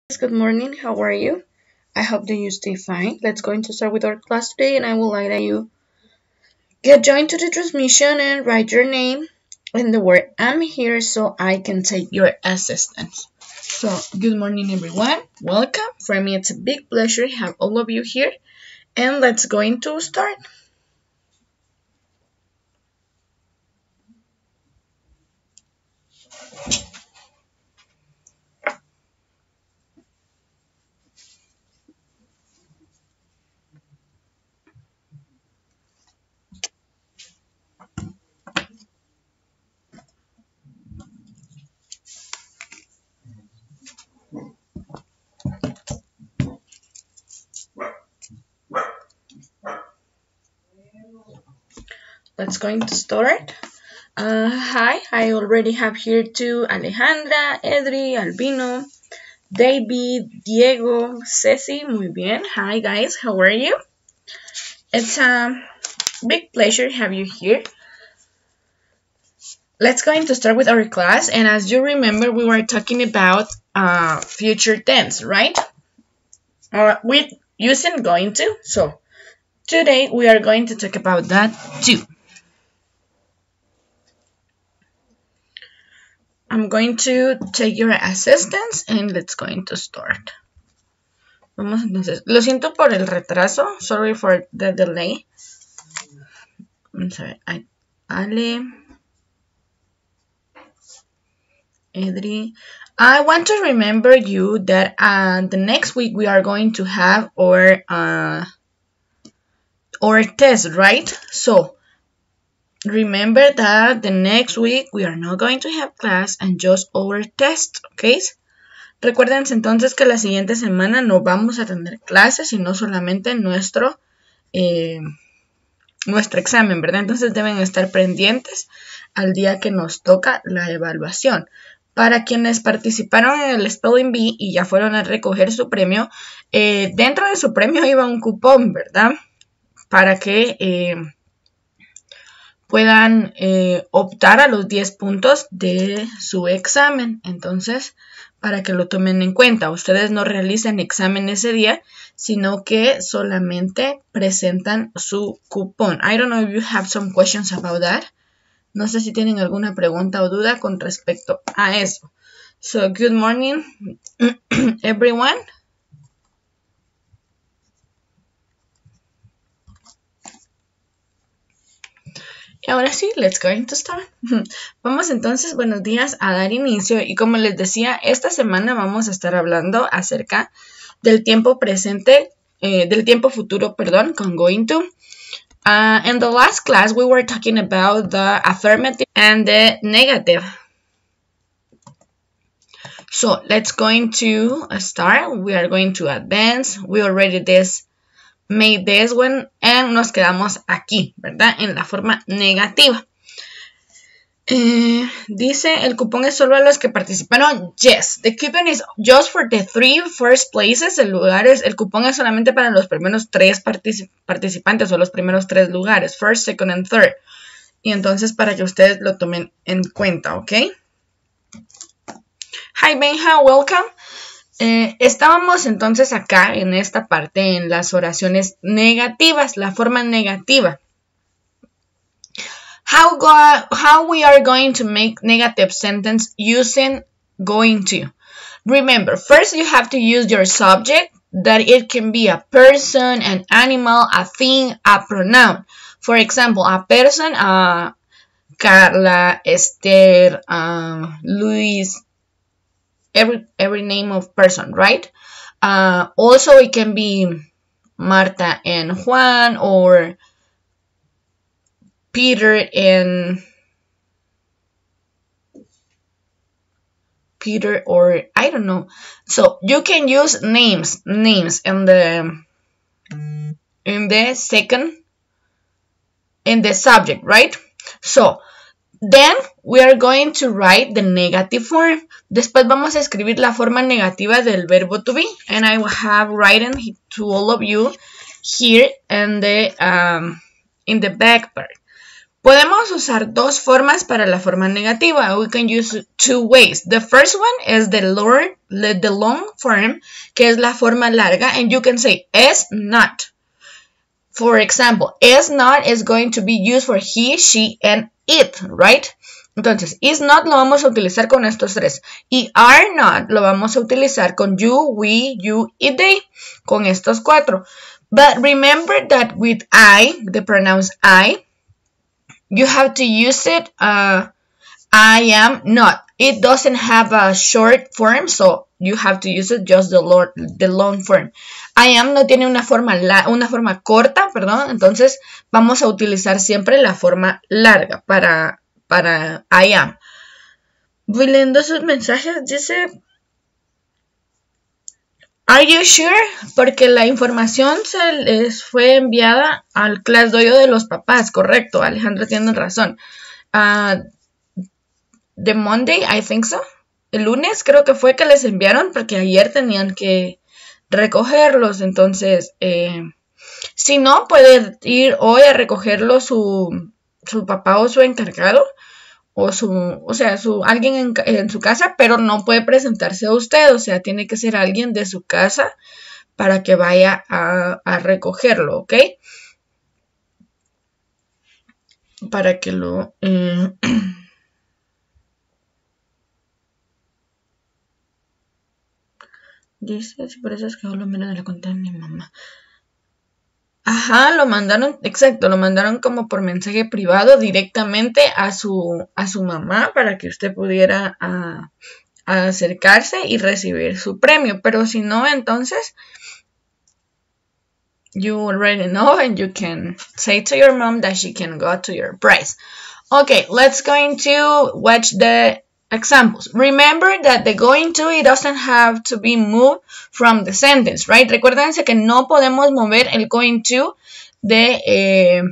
Good morning. How are you? I hope that you stay fine. Let's go to start with our class today, and I would like that you get joined to the transmission and write your name and the word I'm here so I can take your assistance. So, good morning, everyone. Welcome. For me, it's a big pleasure to have all of you here, and let's go into start. Let's go into start. Hi, I already have here to Alejandra, Edri, Albino, David, Diego, Ceci, muy bien. Hi guys, how are you? It's a big pleasure to have you here. Let's go into start with our class, and as you remember, we were talking about future tense, right? With using going to. So today we are going to talk about that too. I'm going to take your assistance and let's go into start. Vamos entonces. Lo siento por el retraso. Sorry for the delay. I'm sorry. Ale. Edri. I want to remember you that the next week we are going to have our test, right? So remember that the next week we are not going to have class and just our test, okay? Recuérdense entonces que la siguiente semana no vamos a tener clases, sino solamente nuestro examen, ¿verdad? Entonces deben estar pendientes al día que nos toca la evaluación. Para quienes participaron en el Spelling Bee y ya fueron a recoger su premio, dentro de su premio iba un cupón, ¿verdad? Para que puedan optar a los 10 puntos de su examen. Entonces, para que lo tomen en cuenta, ustedes no realicen examen ese día, sino que solamente presentan su cupón. I don't know if you have some questions about that. No sé si tienen alguna pregunta o duda con respecto a eso. So, good morning, everyone. Y ahora sí, let's go into start. Vamos entonces, buenos días, a dar inicio. Y como les decía, esta semana vamos a estar hablando acerca del tiempo presente, del tiempo futuro, perdón, con going to. In the last class, we were talking about the affirmative and the negative. So let's going to start. We are going to advance. We already made this one. And nos quedamos aquí, ¿verdad? En la forma negativa. Dice, el cupón es solo a los que participaron. Yes, the coupon is just for the 3 first places. El cupón es solamente para los primeros 3 participantes o los primeros 3 lugares. First, second, and third. Y entonces para que ustedes lo tomen en cuenta, ¿ok? Hi, Benja, welcome. Estábamos entonces acá en esta parte en las oraciones negativas, la forma negativa. How we are going to make negative sentence using going to. Remember, first you have to use your subject, that it can be a person, an animal, a thing, a pronoun. For example, a person, Carla, Esther, Luis, every name of person, right? Also, it can be Marta and Juan, or Peter and Peter, or I don't know. So you can use names in the subject, right? So then we are going to write the negative form. Después vamos a escribir la forma negativa del verbo to be, and I will have written to all of you here in the back part. Podemos usar dos formas para la forma negativa. We can use two ways. The first one is the long form, que es la forma larga, and you can say is not. For example, is not is going to be used for he, she, and it, right? Entonces, is not lo vamos a utilizar con estos tres. Y are not lo vamos a utilizar con you, we, you, y they, con estos cuatro. But remember that with I, the pronouns I, you have to use it, I am not. It doesn't have a short form, so you have to use it just the long form. I am no tiene una forma corta, perdón, entonces vamos a utilizar siempre la forma larga para I am. Voy leyendo sus mensajes, dice, ¿Are you sure? Porque la información se les fue enviada al Class Dojo de los papás, correcto, Alejandra tiene razón. The Monday, I think so. El lunes creo que fue que les enviaron porque ayer tenían que recogerlos, entonces si no, puede ir hoy a recogerlo su papá o su encargado o alguien en su casa, pero no puede presentarse a usted, o sea, tiene que ser alguien de su casa para que vaya a recogerlo, ¿ok? Para que lo... Dice, si por eso es que lo menos de la cuenta de mi mamá. Ajá, lo mandaron, exacto, lo mandaron como por mensaje privado directamente a su mamá para que usted pudiera acercarse y recibir su premio. Pero si no, entonces, you already know and you can say to your mom that she can go to your prize. Okay, let's going to watch the examples. Remember that the going to, it doesn't have to be moved from the sentence, right? Recuérdense que no podemos mover el going to de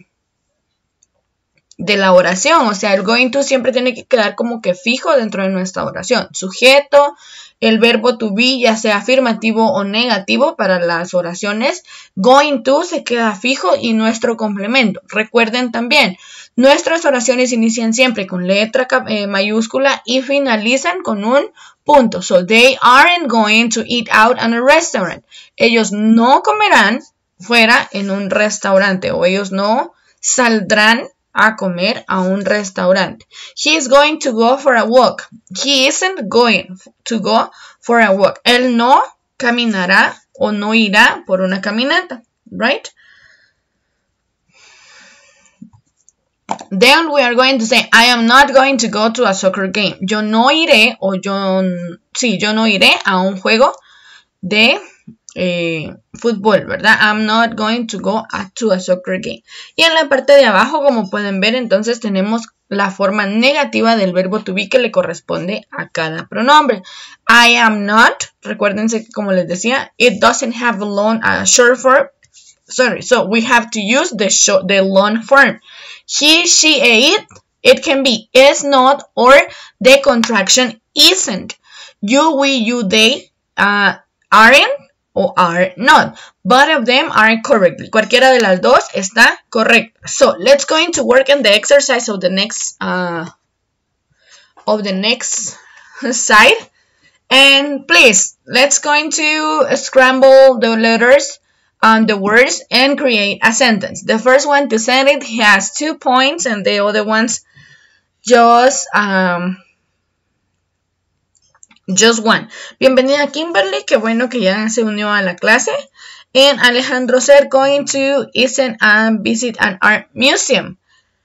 la oración. O sea, el going to siempre tiene que quedar como que fijo dentro de nuestra oración. Sujeto, el verbo to be, ya sea afirmativo o negativo para las oraciones. Going to se queda fijo y nuestro complemento. Recuerden también, nuestras oraciones inician siempre con letra mayúscula y finalizan con un punto. So, they aren't going to eat out at a restaurant. Ellos no comerán fuera en un restaurante o ellos no saldrán a comer a un restaurante. He is going to go for a walk. He isn't going to go for a walk. Él no caminará o no irá por una caminata, right? Then we are going to say, I am not going to go to a soccer game. Yo no iré, yo no iré a un juego de fútbol, ¿verdad? I'm not going to go to a soccer game. Y en la parte de abajo, como pueden ver, entonces tenemos la forma negativa del verbo to be que le corresponde a cada pronombre. I am not, recuérdense que como les decía, it doesn't have a short form. Sorry, so we have to use the long form. He, she, it can be is not or the contraction isn't. You, we, you, they aren't o are not. Both of them are correctly. Cualquiera de las dos está correcta. So let's go into work on the exercise of the next side. And please, let's go into scramble the letters on the words and create a sentence. The first one to send it has 2 points and the other ones just one. Bienvenida Kimberly, qué bueno que ya se unió a la clase. And Alejandro said going to Essen and visit an art museum.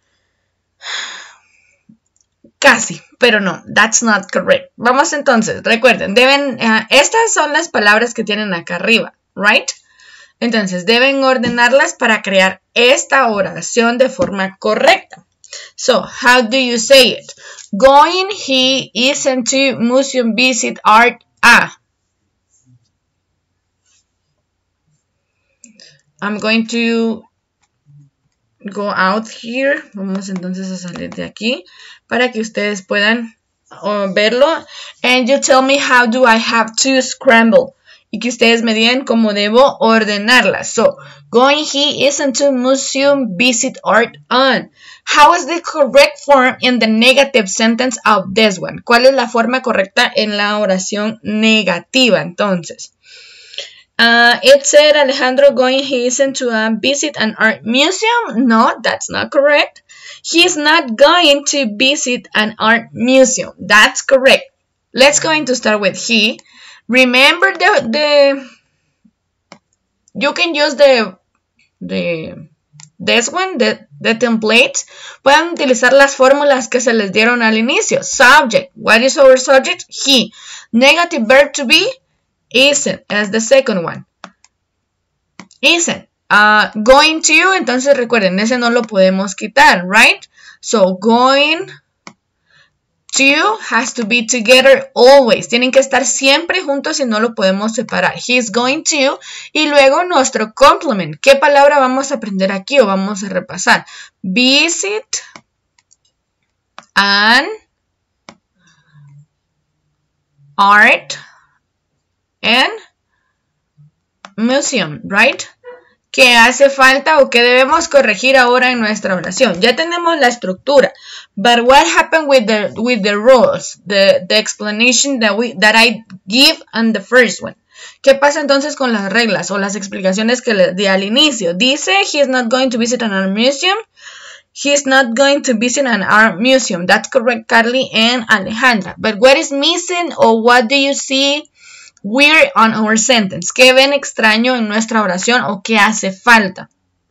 Casi, pero no, that's not correct. Vamos entonces, recuerden, estas son las palabras que tienen acá arriba, right? Entonces, deben ordenarlas para crear esta oración de forma correcta. So, how do you say it? Going, he isn't to museum visit art. I'm going to go out here. Vamos entonces a salir de aquí para que ustedes puedan verlo. And you tell me how do I have to scramble. y que ustedes me digan cómo debo ordenarlas. So, going he isn't to museum visit art on. How is the correct form in the negative sentence of this one? ¿Cuál es la forma correcta en la oración negativa? Entonces, it said Alejandro going he isn't to visit an art museum. No, that's not correct. He's not going to visit an art museum. That's correct. Let's going to start with he. Remember you can use this one, the template. Pueden utilizar las fórmulas que se les dieron al inicio. Subject. What is our subject? He. Negative verb to be isn't as the second one. Isn't. Going to, entonces recuerden, ese no lo podemos quitar, right? So, going to has to be together always. Tienen que estar siempre juntos y no lo podemos separar. He's going to. Y luego nuestro complement. ¿Qué palabra vamos a aprender aquí o vamos a repasar? Visit an art and museum, right? ¿Qué hace falta o qué debemos corregir ahora en nuestra oración? Ya tenemos la estructura, but what happened with the rules, the explanation that I give on the first one? ¿Qué pasa entonces con las reglas o las explicaciones que le di al inicio? Dice, he is not going to visit an art museum. He is not going to visit an art museum. That's correct, Carly and Alejandra. But what is missing or what do you see weird on our sentence? ¿Qué ven extraño en nuestra oración o qué hace falta?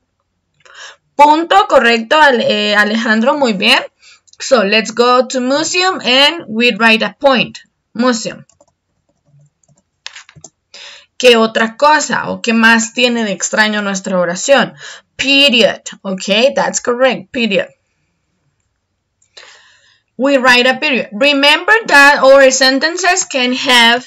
Punto correcto, Alejandro, muy bien. So, let's go to museum and we write a point. Museum. ¿Qué otra cosa o qué más tiene de extraño nuestra oración? Period. Okay, that's correct. Period. We write a period. Remember that our sentences can have...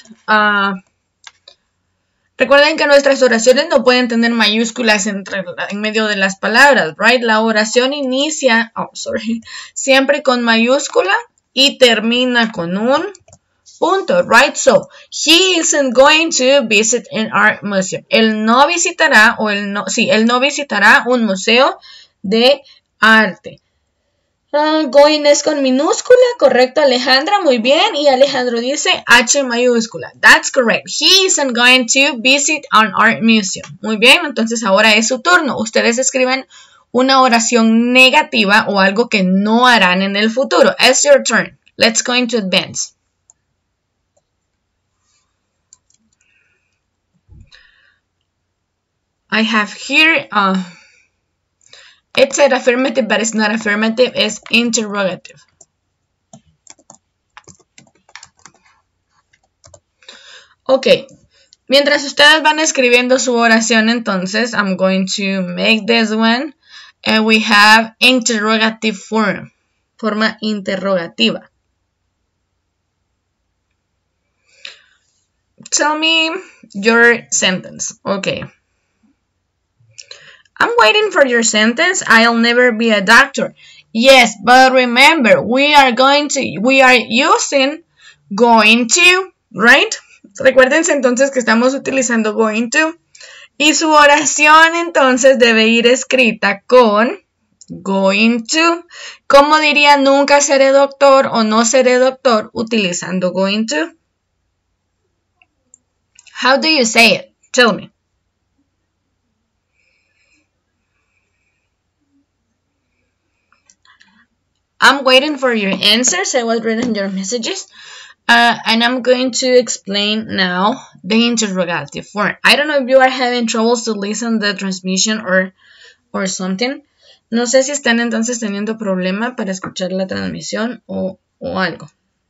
recuerden que nuestras oraciones no pueden tener mayúsculas en medio de las palabras, right? La oración inicia, siempre con mayúscula y termina con un punto, right? So, he isn't going to visit an art museum. Él no visitará, él no visitará un museo de arte. Going es con minúscula, correcto, Alejandra, muy bien. Y Alejandro dice H mayúscula. That's correct. He isn't going to visit an art museum. Muy bien, entonces ahora es su turno. Ustedes escriben una oración negativa o algo que no harán en el futuro. It's your turn. Let's go into advance. I have here... it said affirmative, but it's not affirmative. It's interrogative. Ok. Mientras ustedes van escribiendo su oración, entonces, I'm going to make this one. And we have interrogative form. Forma interrogativa. Tell me your sentence. Okay. I'm waiting for your sentence. I'll never be a doctor. Yes, but remember, we are using going to, right? Recuérdense entonces que estamos utilizando going to. Y su oración entonces debe ir escrita con going to. ¿Cómo diría nunca seré doctor o no seré doctor utilizando going to? How do you say it? Tell me. I'm waiting for your answers. I was reading your messages. And I'm going to explain now the interrogative form. I don't know if you are having troubles to listen to the transmission or something. No sé si están entonces teniendo problema para escuchar la transmisión o algo.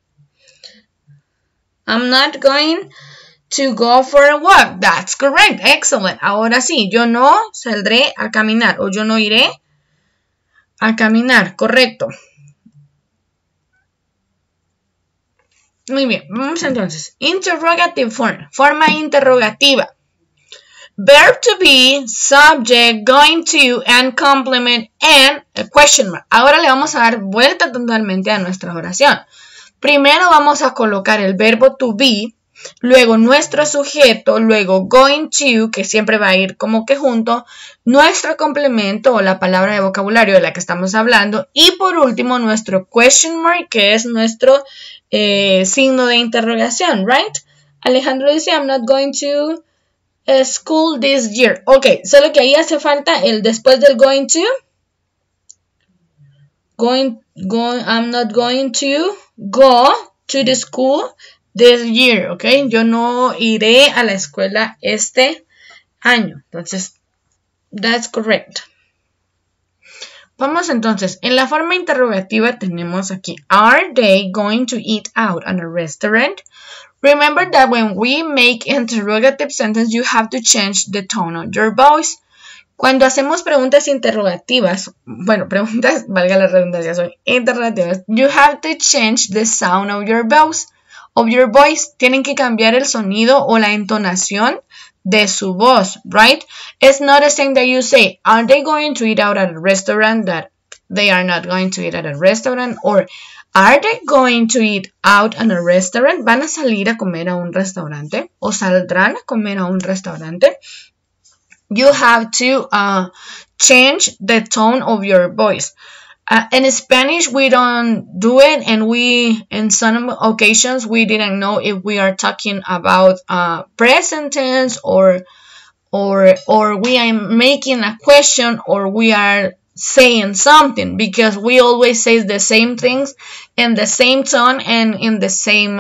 I'm not going to go for a walk. That's correct. Excellent. Ahora sí, yo no saldré a caminar o yo no iré a caminar. Correcto. Muy bien, vamos entonces. Interrogative form, forma interrogativa. Verb to be, subject, going to, and complement, and a question mark. Ahora le vamos a dar vuelta totalmente a nuestra oración. Primero vamos a colocar el verbo to be luego nuestro sujeto, luego going to, que siempre va a ir como que junto, nuestro complemento o la palabra de vocabulario de la que estamos hablando, y por último nuestro question mark, que es nuestro signo de interrogación, right? Alejandro dice, I'm not going to school this year. Ok, solo que ahí hace falta el después del going to. I'm not going to go to the school this year, ok. Yo no iré a la escuela este año. Entonces, that's correct. Vamos entonces, en la forma interrogativa tenemos aquí, are they going to eat out at a restaurant? Remember that when we make interrogative sentence, you have to change the tone of your voice. Cuando hacemos preguntas interrogativas, bueno, preguntas, valga la redundancia, son interrogativas, you have to change the sound of your voice. Tienen que cambiar el sonido o la entonación de su voz, right? It's not a thing that you say, are they going to eat out at a restaurant? That they are not going to eat at a restaurant. Or, are they going to eat out at a restaurant? ¿Van a salir a comer a un restaurante? ¿O saldrán a comer a un restaurante? You have to change the tone of your voice. In Spanish, we don't do it, and in some occasions, we didn't know if we are talking about present tense or we are making a question or we are saying something, because we always say the same things in the same tone and in the same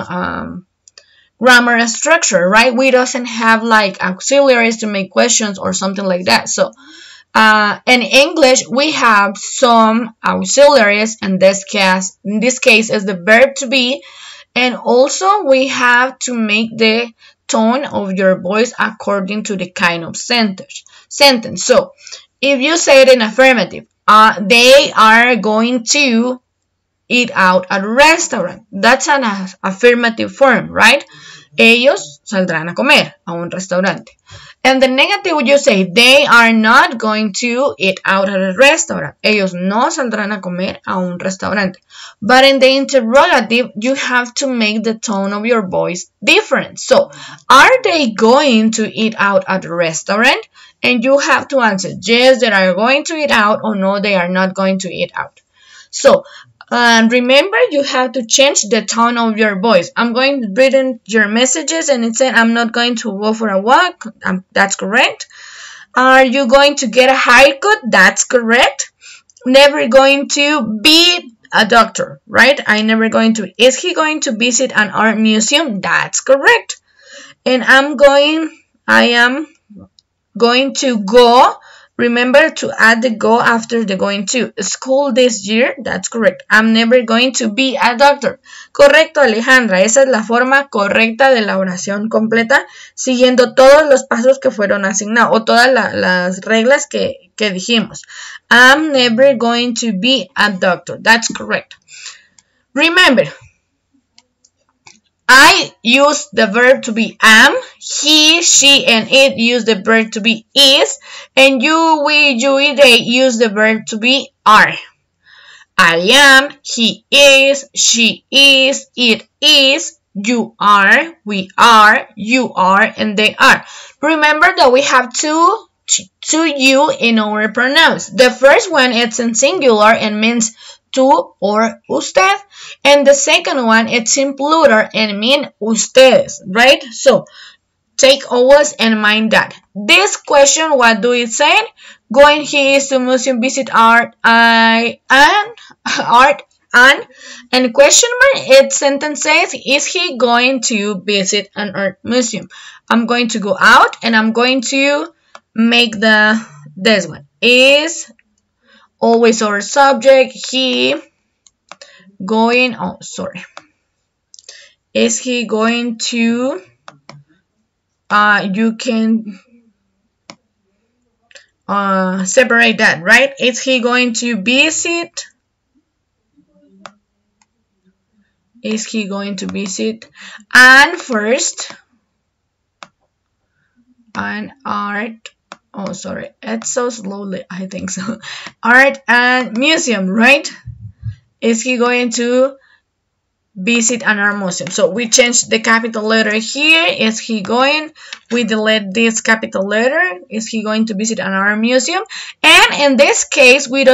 grammar structure, right? We doesn't have like auxiliaries to make questions or something like that. So in English, we have some auxiliaries. In this case is the verb to be, and also we have to make the tone of your voice according to the kind of sentence. So if you say it in affirmative, they are going to eat out at a restaurant. That's an affirmative form, right? Ellos saldrán a comer a un restaurante. And the negative, you say, they are not going to eat out at a restaurant. Ellos no saldrán a comer a un restaurante. But in the interrogative, you have to make the tone of your voice different. So, are they going to eat out at a restaurant? And you have to answer, yes, they are going to eat out, or no, they are not going to eat out. So, remember, you have to change the tone of your voice. I'm going to read in your messages, and it said, I'm not going to go for a walk. That's correct. Are you going to get a haircut? That's correct. Never going to be a doctor, right? Is he going to visit an art museum? That's correct. And I am going to go. Remember to add the go after the going to. School this year, that's correct. I'm never going to be a doctor. Correcto, Alejandra. Esa es la forma correcta de la oración completa, siguiendo todos los pasos que fueron asignados, o todas las reglas que dijimos. I'm never going to be a doctor. That's correct. Remember, I use the verb to be am, he, she, and it use the verb to be is, and you, we, you, they use the verb to be are. I am, he is, she is, it is, you are, we are, you are, and they are. Remember that we have two you in our pronouns. The first one is in singular and means tú or usted, and the second one it's in plural and mean ustedes, right? So take always in mind that. This question, what do it say? Going he is to museum visit art and question mark, its sentence says, is he going to visit an art museum? I'm going to go out and I'm going to make this one. Is always our subject, he going, is he going to, you can separate that, right? Is he going to visit? Is he going to visit? And first, and art, it's so slowly, I think so. Art and museum, right? Is he going to visit an art museum. So we change the capital letter here. Is he going? We delete this capital letter. Is he going to visit an art museum? And in this case, we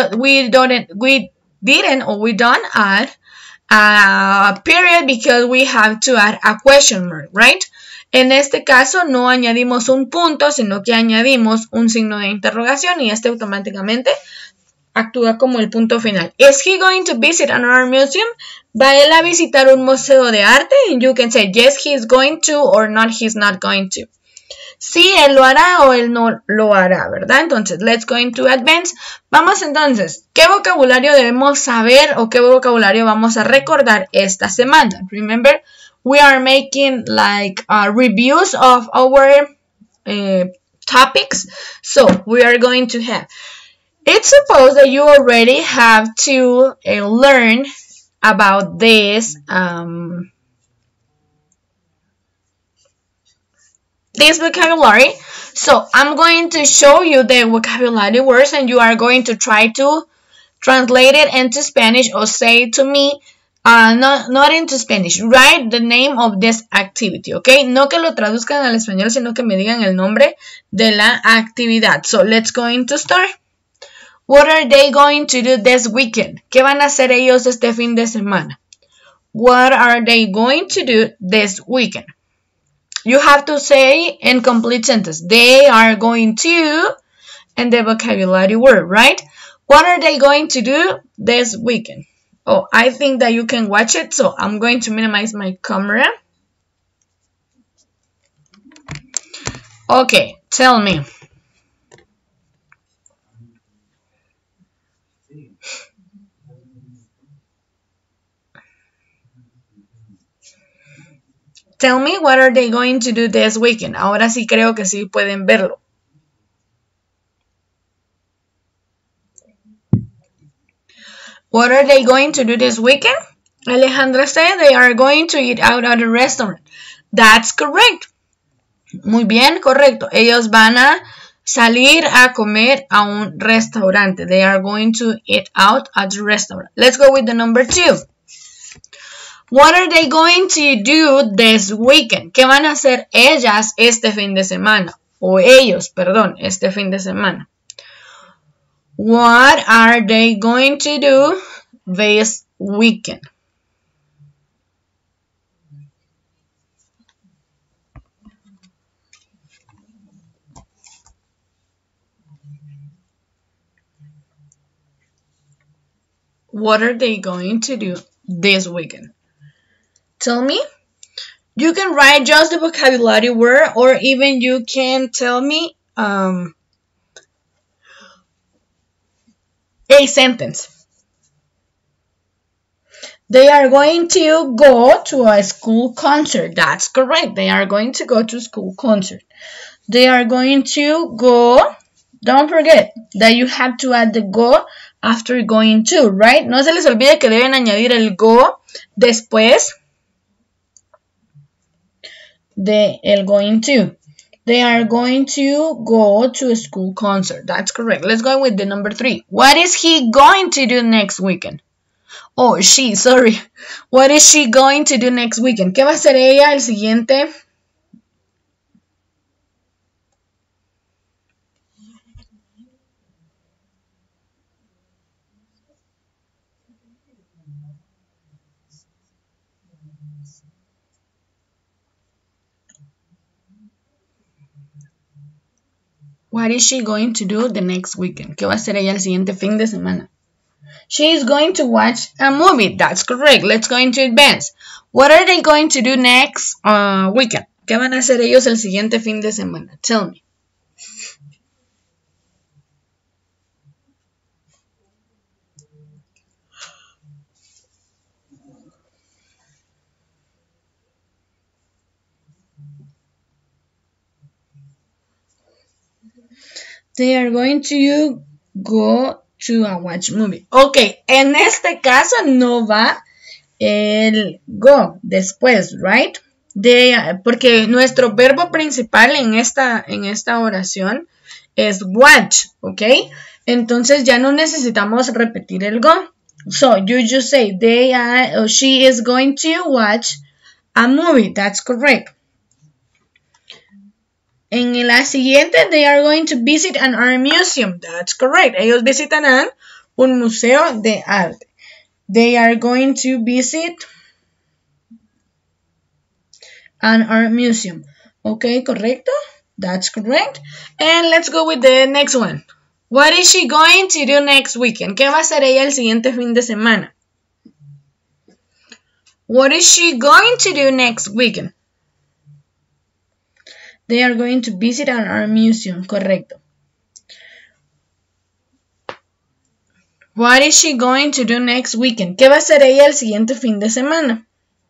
don't add a period because we have to add a question mark, right? En este caso no añadimos un punto, sino que añadimos un signo de interrogación y este automáticamente actúa como el punto final. Is he going to visit an art museum? ¿Va él a visitar un museo de arte? And you can say yes, he's going to, or not, he's not going to. Sí, él lo hará o él no lo hará, ¿verdad? Entonces, let's go into advance. Vamos entonces, ¿qué vocabulario debemos saber o qué vocabulario vamos a recordar esta semana? Remember, we are making like reviews of our topics. So, we are going to have... It's supposed that you already have to learn about this vocabulary. So I'm going to show you the vocabulary words and you are going to try to translate it into Spanish or say to me, not into Spanish, write the name of this activity, okay? No que lo traduzcan al español, sino que me digan el nombre de la actividad. So let's go into start. What are they going to do this weekend? ¿Qué van a hacer ellos este fin de semana? What are they going to do this weekend? You have to say in complete sentence. They are going to, and the vocabulary word, right? What are they going to do this weekend? Oh, I think that you can watch it, so I'm going to minimize my camera. Okay, tell me. Tell me what are they going to do this weekend. Ahora sí creo que sí pueden verlo. What are they going to do this weekend? Alejandra said they are going to eat out at a restaurant. That's correct. Muy bien, correcto. Ellos van a salir a comer a un restaurante. They are going to eat out at a restaurant. Let's go with the number 2. What are they going to do this weekend? ¿Qué van a hacer ellas este fin de semana? O ellos, perdón, este fin de semana. What are they going to do this weekend? What are they going to do this weekend? Tell me. You can write just the vocabulary word or even you can tell me a sentence. They are going to go to a school concert. That's correct. They are going to go to a school concert. They are going to go. Don't forget that you have to add the go after going to, right? No se les olvide que deben añadir el go después de el going to. They are going to go to a school concert. That's correct. Let's go with the number 3. What is he going to do next weekend? Oh, she, sorry. What is she going to do next weekend? ¿Qué va a hacer ella el siguiente? What is she going to do the next weekend? ¿Qué va a hacer ella el siguiente fin de semana? She is going to watch a movie. That's correct. Let's go into advance. What are they going to do next weekend? ¿Qué van a hacer ellos el siguiente fin de semana? Tell me. They are going to go to a watch movie. Ok, en este caso no va el go después, right? Porque nuestro verbo principal en esta oración es watch, ok. Entonces ya no necesitamos repetir el go. So you just say she is going to watch a movie. That's correct. En la siguiente, they are going to visit an art museum. That's correct. Ellos visitarán un museo de arte. They are going to visit an art museum. Okay, correcto. That's correct. And let's go with the next one. What is she going to do next weekend? ¿Qué va a hacer ella el siguiente fin de semana? What is she going to do next weekend? They are going to visit an art museum. Correcto. What is she going to do next weekend? ¿Qué va a hacer ella el siguiente fin de semana?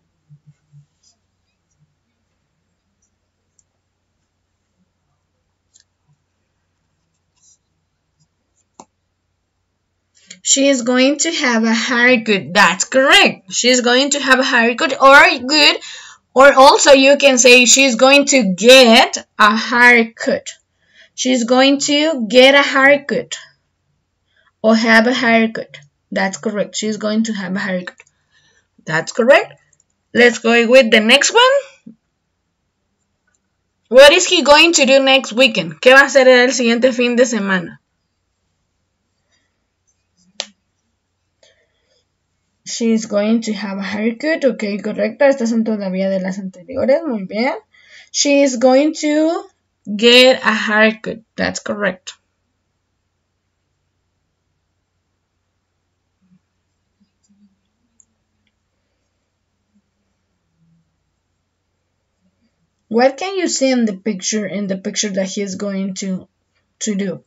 She is going to have a haircut. That's correct. She's going to have a haircut or also you can say she's going to get a haircut. She's going to get a haircut or have a haircut. That's correct. She's going to have a haircut. That's correct. Let's go with the next one. What is he going to do next weekend? ¿Qué va a hacer el siguiente fin de semana? She's going to have a haircut. Ok, correcto. Estas son todavía de las anteriores. Muy bien. She is going to get a haircut. That's correct. What can you see in the picture that he is going to do?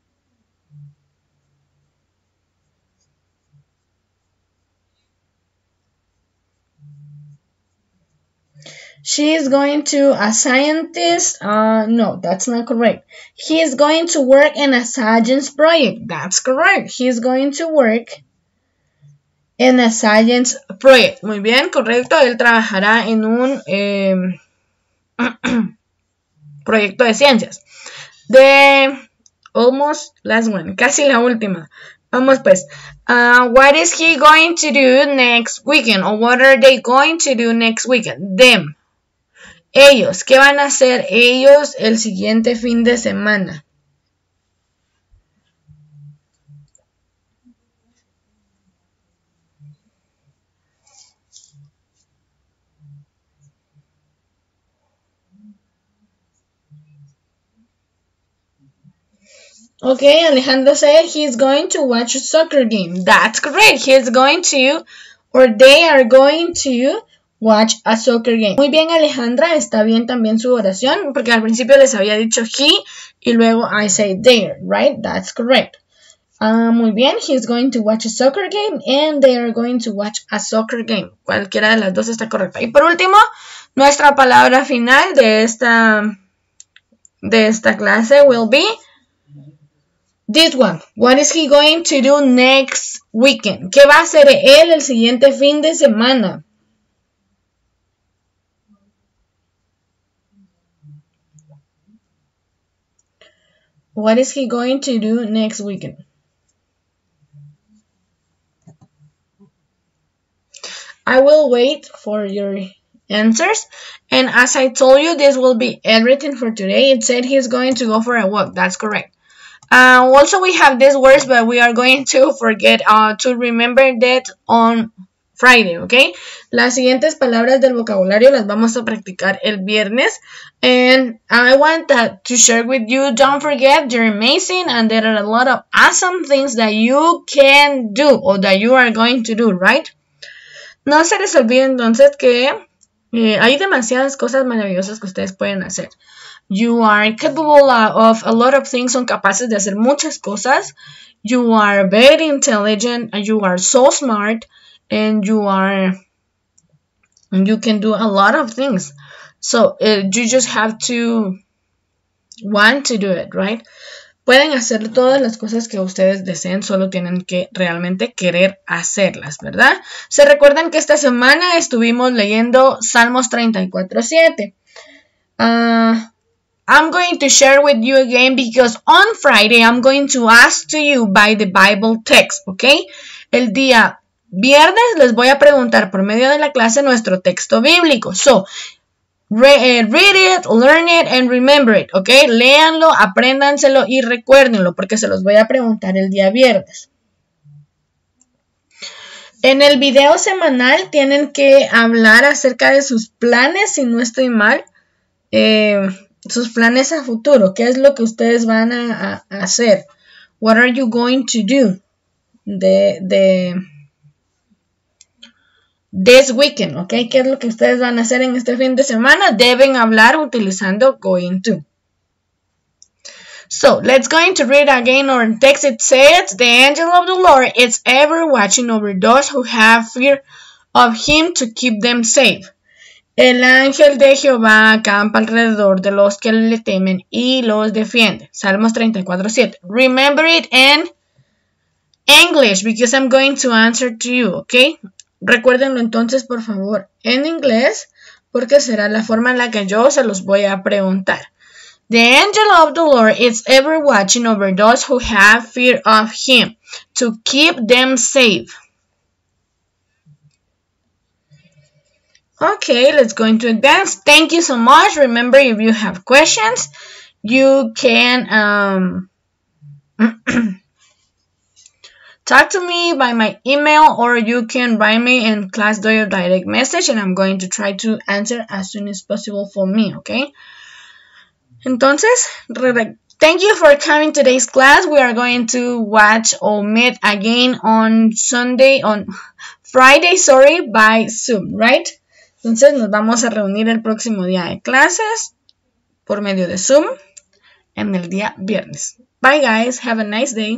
She is going to a scientist. No, that's not correct. He is going to work in a science project. That's correct. He is going to work in a science project. Muy bien, correcto. Él trabajará en un proyecto de ciencias. The almost last one. Casi la última. Vamos pues. What is he going to do next weekend? Or what are they going to do next weekend? Them. Ellos. ¿Qué van a hacer ellos el siguiente fin de semana? Okay, Alejandro said he's going to watch a soccer game. That's correct. He's going to, or they are going to watch a soccer game. Muy bien, Alejandra. Está bien también su oración, porque al principio les había dicho he y luego I say they, right? That's correct. Muy bien. He's going to watch a soccer game and they are going to watch a soccer game. Cualquiera de las dos está correcta. Y por último, nuestra palabra final de esta clase will be this one. What is he going to do next weekend? ¿Qué va a hacer él el siguiente fin de semana? What is he going to do next weekend? I will wait for your answers. And as I told you, this will be everything for today. It said he's going to go for a walk. That's correct. Also, we have these words, but we are going to forget to remember that on Friday, ¿ok? Las siguientes palabras del vocabulario las vamos a practicar el viernes. And I want to share with you, don't forget, you're amazing and there are a lot of awesome things that you can do or that you are going to do, right? No se les olvide entonces que hay demasiadas cosas maravillosas que ustedes pueden hacer. You are capable of a lot of things, son capaces de hacer muchas cosas. You are very intelligent, you are so smart, and you can do a lot of things. So you just have to want to do it, right? Pueden hacer todas las cosas que ustedes deseen, solo tienen que realmente querer hacerlas, ¿verdad? Se recuerdan que esta semana estuvimos leyendo Salmos 34:7. I'm going to share with you again because on Friday I'm going to ask to you by the Bible text, ¿ok? El día viernes les voy a preguntar por medio de la clase nuestro texto bíblico. So, read it, learn it, and remember it, ¿ok? Léanlo, apréndanselo y recuérdenlo porque se los voy a preguntar el día viernes. En el video semanal tienen que hablar acerca de sus planes, si no estoy mal, sus planes a futuro. ¿Qué es lo que ustedes van a hacer? What are you going to do this weekend, ¿ok? ¿Qué es lo que ustedes van a hacer en este fin de semana? Deben hablar utilizando going to. So, let's going to read again our text. It says, the angel of the Lord is ever watching over those who have fear of him to keep them safe. El ángel de Jehová acampa alrededor de los que le temen y los defiende. Salmos 34:7. Remember it in English because I'm going to answer to you, ¿ok? Recuérdenlo entonces, por favor, en inglés porque será la forma en la que yo se los voy a preguntar. The angel of the Lord is ever watching over those who have fear of him to keep them safe. Okay, let's go into advance. Thank you so much. Remember, if you have questions, you can talk to me by my email or you can write me in ClassDojo direct message and I'm going to try to answer as soon as possible for me, okay? Entonces, thank you for coming to today's class. We are going to watch or meet again on Friday, by Zoom, right? Entonces nos vamos a reunir el próximo día de clases por medio de Zoom en el día viernes. Bye guys, have a nice day.